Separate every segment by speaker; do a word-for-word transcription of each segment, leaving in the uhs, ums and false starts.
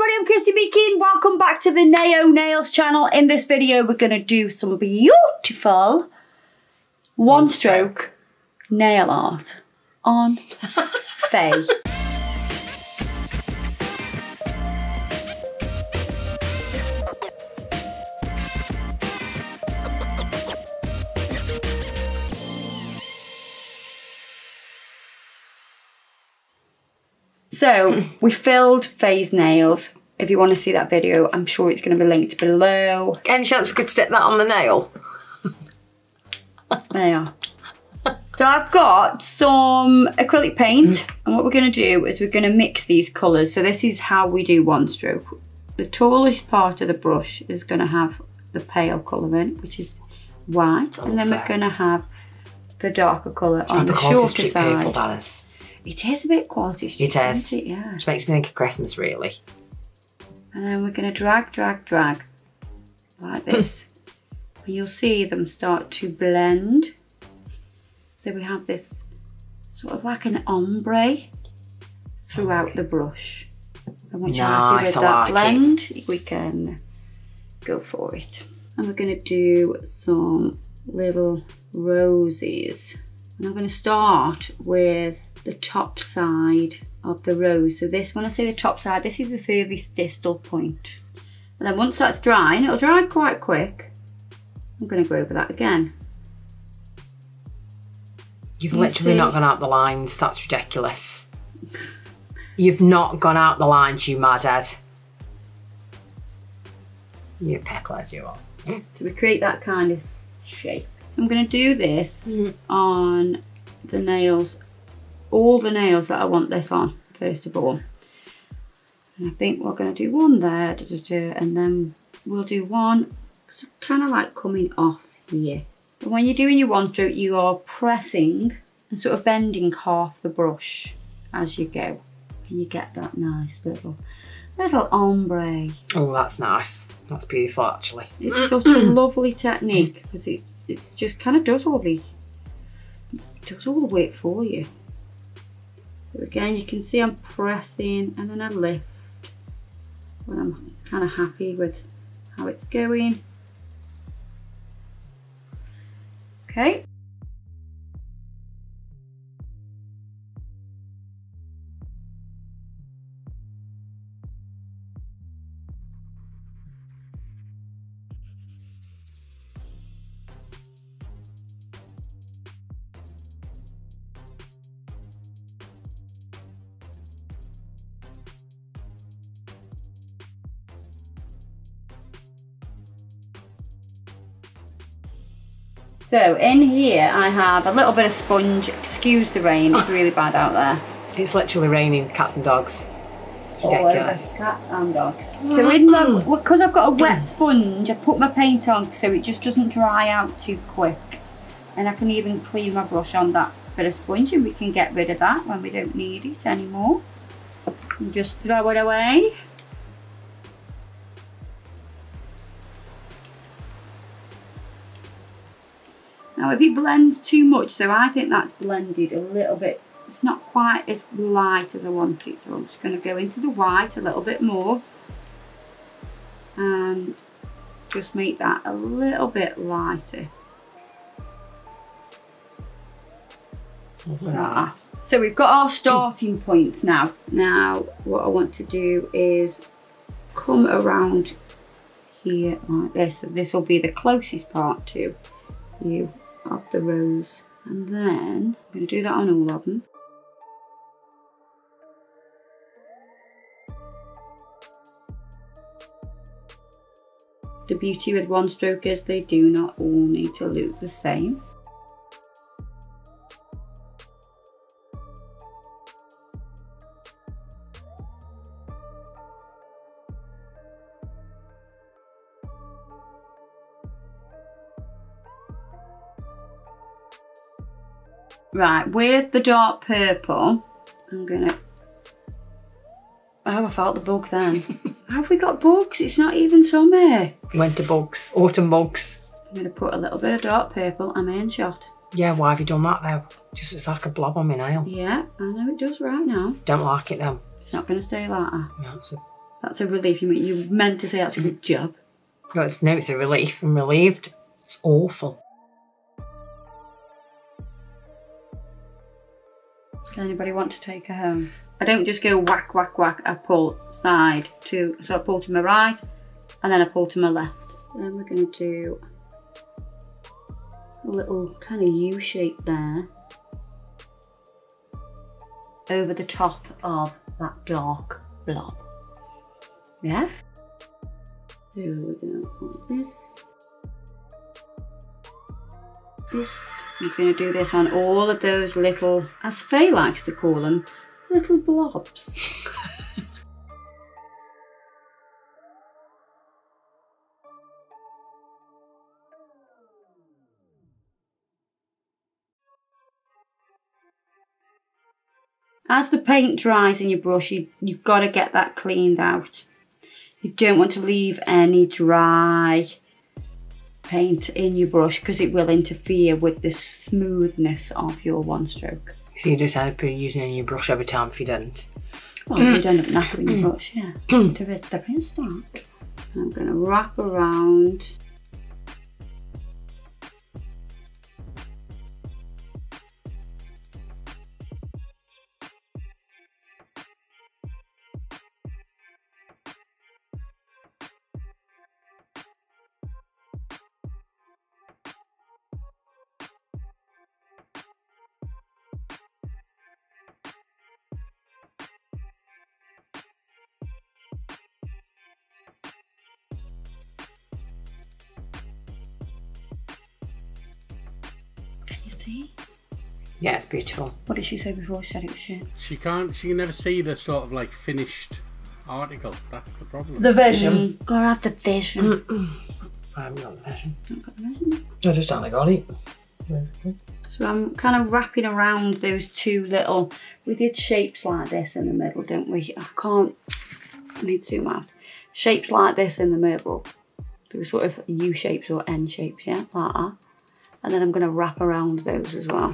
Speaker 1: everybody, I'm Kirsty Meakin. Welcome back to the Nao Nails channel. In this video, we're going to do some beautiful one stroke nail art on Faye. So, we filled Faye's nails. If you want to see that video, I'm sure it's going to be linked below.
Speaker 2: Any chance we could stick that on the nail?
Speaker 1: There you are. So I've got some acrylic paint, and what we're going to do is we're going to mix these colours. So this is how we do one stroke. The tallest part of the brush is going to have the pale colour in, which is white, and then we're going to have the darker colour on the shorter side.
Speaker 2: Purple, Dallas.
Speaker 1: It is a bit quality street,
Speaker 2: it is.
Speaker 1: Isn't it? Yeah.
Speaker 2: Which makes me think of Christmas, really.
Speaker 1: And then we're going to drag, drag, drag like this. And you'll see them start to blend. So we have this sort of like an ombre throughout the brush. And once you're happy with that blend, we can go for it. And we're going to do some little roses. And I'm going to start with the top side of the rose. So this, when I say the top side, this is the furthest distal point. And then once that's dry, and it'll dry quite quick, I'm going to go over that again.
Speaker 2: You've literally not gone out the lines. That's ridiculous. You've not gone out the lines, you madhead. You pecklad, you are.
Speaker 1: So we create that kind of shape. I'm going to do this mm. on the nails, all the nails that I want this on, first of all. And I think we're going to do one there, da, da, da, and then we'll do one kind of like coming off here. And when you're doing your one stroke, you are pressing and sort of bending half the brush as you go. And you get that nice little, little ombre.
Speaker 2: Oh, that's nice. That's beautiful, actually.
Speaker 1: It's such a lovely technique because it, it just kind of does all the, it does all the work for you. So again, you can see I'm pressing and then I lift when I'm kind of happy with how it's going. Okay. So in here I have a little bit of sponge. Excuse the rain, it's really bad out there.
Speaker 2: It's literally raining cats and dogs. It's ridiculous.
Speaker 1: Cats and dogs. So in the, because I've got a wet sponge, I put my paint on so it just doesn't dry out too quick. And I can even clean my brush on that bit of sponge and we can get rid of that when we don't need it anymore. And just throw it away. Now if it blends too much, so I think that's blended a little bit, it's not quite as light as I want it, so I'm just going to go into the white a little bit more and just make that a little bit lighter.
Speaker 2: Nice.
Speaker 1: So we've got our starting points now. Now what I want to do is come around here like this, so this will be the closest part to you of the rose, and then I'm going to do that on all of them. The beauty with one stroke is they do not all need to look the same. Right, with the dark purple, I'm gonna, oh, I felt the bug then. Have we got bugs? It's not even summer.
Speaker 2: Winter bugs, autumn bugs.
Speaker 1: I'm gonna put a little bit of dark purple on my end shot.
Speaker 2: Yeah, why have you done that though? Just looks like a blob on my nail.
Speaker 1: Yeah, I know it does right now.
Speaker 2: Don't like it though.
Speaker 1: It's not gonna stay like that.
Speaker 2: No, it's a
Speaker 1: That's a relief. You you meant to say that's a good job.
Speaker 2: No, it's, no, it's a relief. I'm relieved. It's awful.
Speaker 1: Does anybody want to take her home? I don't just go whack, whack, whack. I pull side to, so I pull to my right and then I pull to my left. Then we're going to do a little kind of U shape there over the top of that dark blob. Yeah? So we're going to put this. This, I'm going to do this on all of those little, as Faye likes to call them, little blobs. As the paint dries in your brush, you, you've got to get that cleaned out. You don't want to leave any dry paint in your brush because it will interfere with the smoothness of your one stroke.
Speaker 2: So you just end up using a new brush every time if you don't?
Speaker 1: Well, you end up knackering your brush, yeah. To a stepping start. I'm going to wrap around. See?
Speaker 2: Yeah, it's beautiful.
Speaker 1: What did she say before she said it was shit?
Speaker 3: She can't, she can never see the sort of like finished article. That's the problem.
Speaker 2: The vision.
Speaker 1: Mm, gotta have the vision.
Speaker 2: I haven't got the vision.
Speaker 1: Not got the vision.
Speaker 2: I just don't like Ollie.
Speaker 1: So I'm kind of wrapping around those two little, we did shapes like this in the middle, didn't we? I can't, I need to zoom out. Shapes like this in the middle. They were sort of U shapes or N shapes, yeah, like that. And then I'm going to wrap around those as well.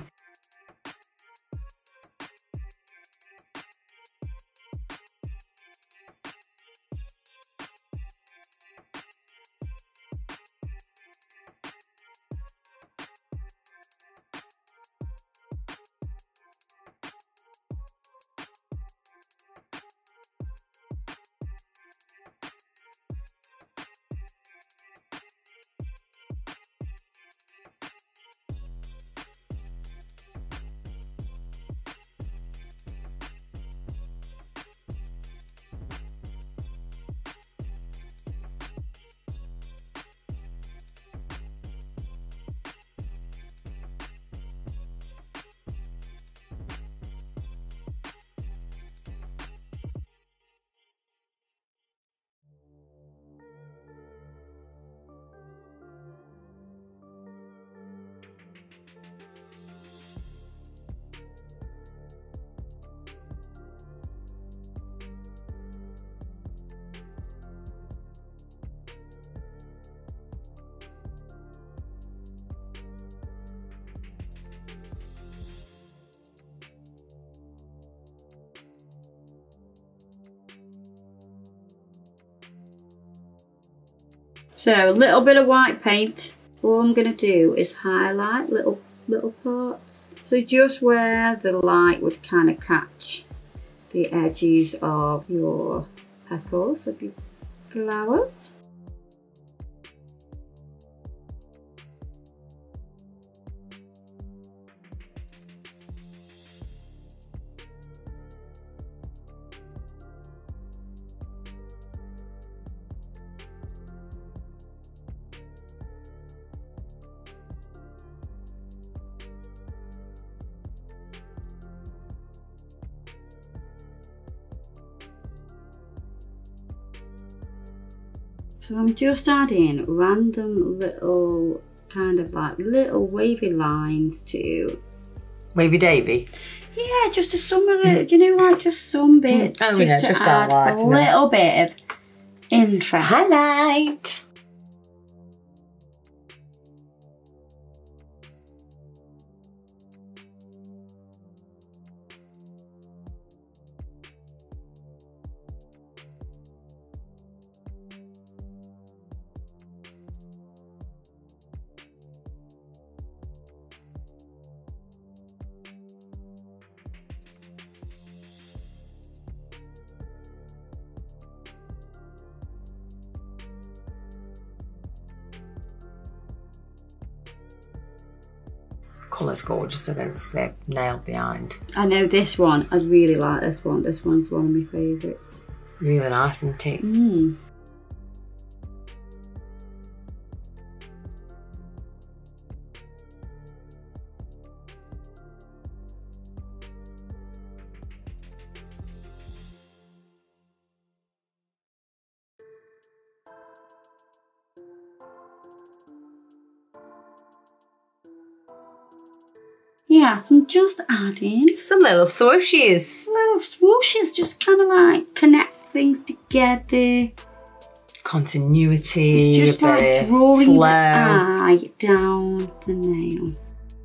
Speaker 1: So a little bit of white paint. All I'm going to do is highlight little little parts. So just where the light would kind of catch the edges of your petals of your flowers. So I'm just adding random little kind of like little wavy lines to
Speaker 2: Wavy Davy?
Speaker 1: Yeah, just to some of the, you know, like just some bits.
Speaker 2: Oh
Speaker 1: just
Speaker 2: yeah,
Speaker 1: to
Speaker 2: just
Speaker 1: add
Speaker 2: highlight.
Speaker 1: a little bit of interest.
Speaker 2: Highlight! colour's gorgeous against the nail behind.
Speaker 1: I know this one. I really like this one. This one's one of my favourites.
Speaker 2: Really nice, isn't it?
Speaker 1: Mm. Yes, I'm just adding
Speaker 2: Some little swooshes.
Speaker 1: little swooshes, just kind of like connect things together.
Speaker 2: Continuity,
Speaker 1: It's just
Speaker 2: a
Speaker 1: like
Speaker 2: bit of
Speaker 1: drawing
Speaker 2: flow.
Speaker 1: the eye down the nail.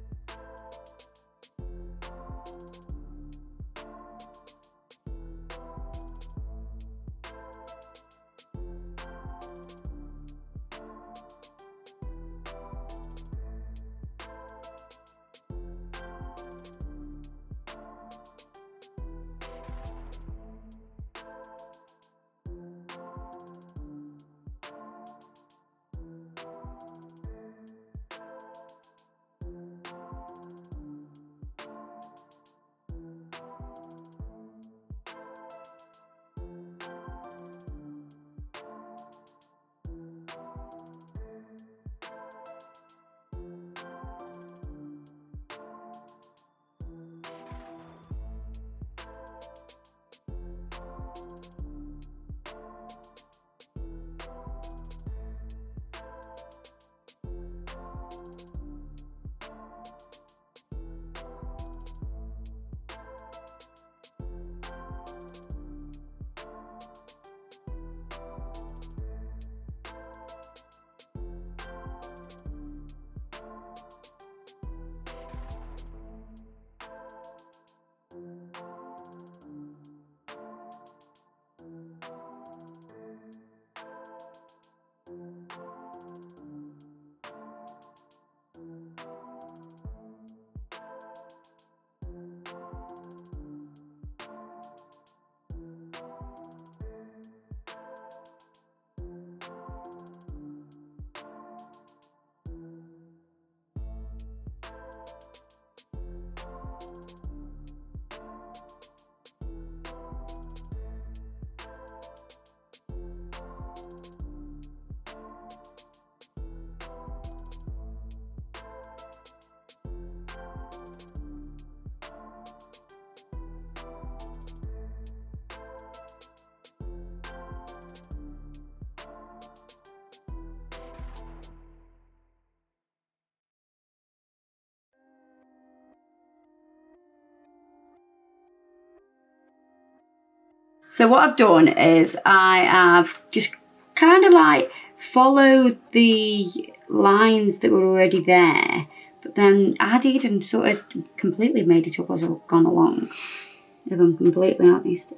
Speaker 1: So what I've done is I have just kind of like followed the lines that were already there, but then added and sort of completely made it up as I've gone along. If I'm completely honest.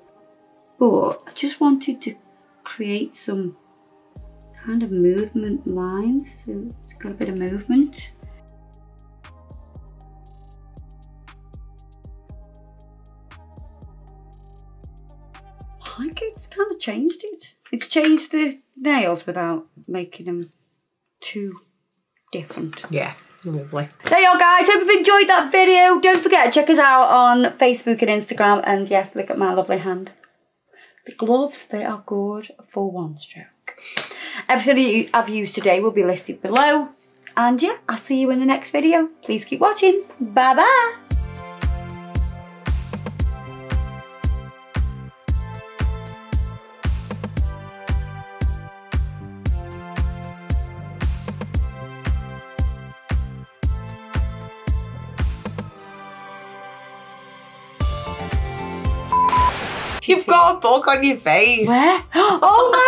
Speaker 1: But I just wanted to create some kind of movement lines, so it's got a bit of movement. I like it, it's kind of changed it. It's changed the nails without making them too different.
Speaker 2: Yeah, lovely.
Speaker 1: There you go, guys. Hope you've enjoyed that video. Don't forget to check us out on Facebook and Instagram. And yes, look at my lovely hand. The gloves, they are good for one stroke. Everything I've used today will be listed below. And yeah, I'll see you in the next video. Please keep watching. Bye bye.
Speaker 2: You've got a bug on your face.
Speaker 1: Where? Oh my